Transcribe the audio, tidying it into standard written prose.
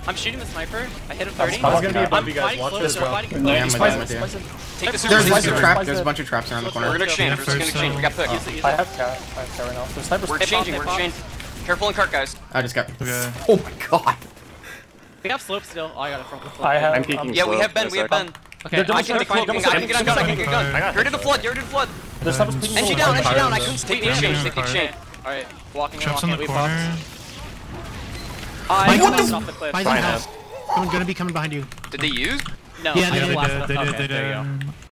I'm shooting the sniper. I hit him 30. I was gonna be above I'm you guys. fighting Watch close. this, They're bro. fighting Yeah, close. I'm with you. Take the There's super. a bunch of traps around the corner. We're gonna exchange. We're just gonna exchange. We got put. I have cat right now. The sniper's We're exchanging. We're exchanging. Careful in cart, guys. I just got. Okay. Oh my god. We have slope still. Oh, I got it from the slope. I have. I'm peeking. Yeah, we have Ben. We have Ben. Okay, I can get gun. I can get gun. I can get gun. You're to the flood. You're to the flood. The sniper's peeking. NG down. NG down. I couldn't take the exchange. Take the exchange. All right, walking. Traps in the corner. I got off the cliff. House. I'm gonna be coming behind you. Did they use? No. Yeah, I they blasted did. them. They Okay, there you go. did.